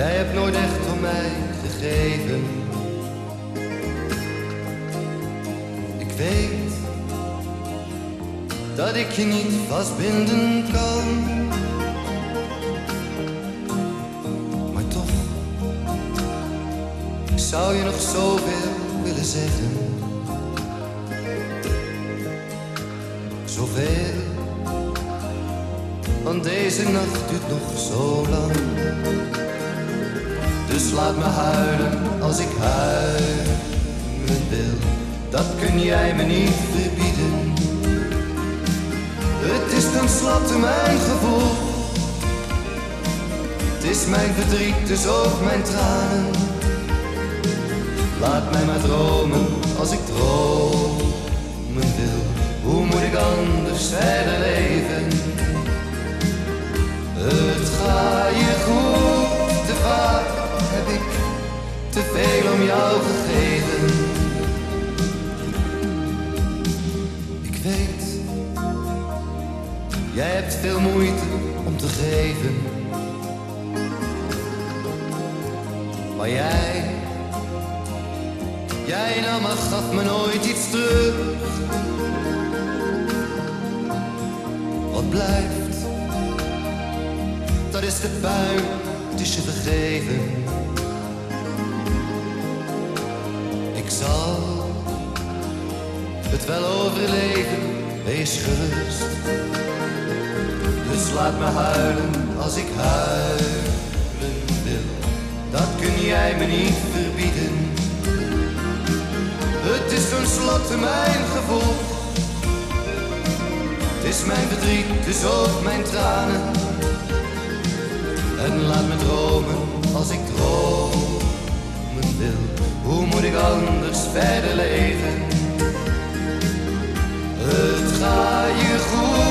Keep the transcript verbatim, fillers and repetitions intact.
Jij hebt nooit echt om mij gegeven. Ik weet dat ik je niet vastbinden kan, maar toch, ik zou je nog zoveel willen zeggen. Zoveel, want deze nacht duurt nog zo lang. Dus laat me huilen als ik huilen wil. Dat kun jij me niet verbieden. Het is tenslotte mijn gevoel. Het is mijn verdriet, dus ook mijn tranen. Laat mij maar dromen als ik dromen wil. Hoe moet ik anders verder leven? Het gaat je goed, te vaak heb ik te veel om jou gegeven. Ik weet, jij hebt veel moeite om te geven. Maar jij, jij nou maar gaf me nooit iets terug. Wat blijft, dat is de puin, het is je vergeven. Ik zal het wel overleven, wees gerust. Dus laat me huilen als ik huilen wil. Dat kun jij me niet verbieden. Het is tenslotte mijn gevoel. Het is mijn verdriet, dus ook mijn tranen. En laat me dromen als ik dromen wil. Hoe moet ik anders verder leven? Het gaat je goed.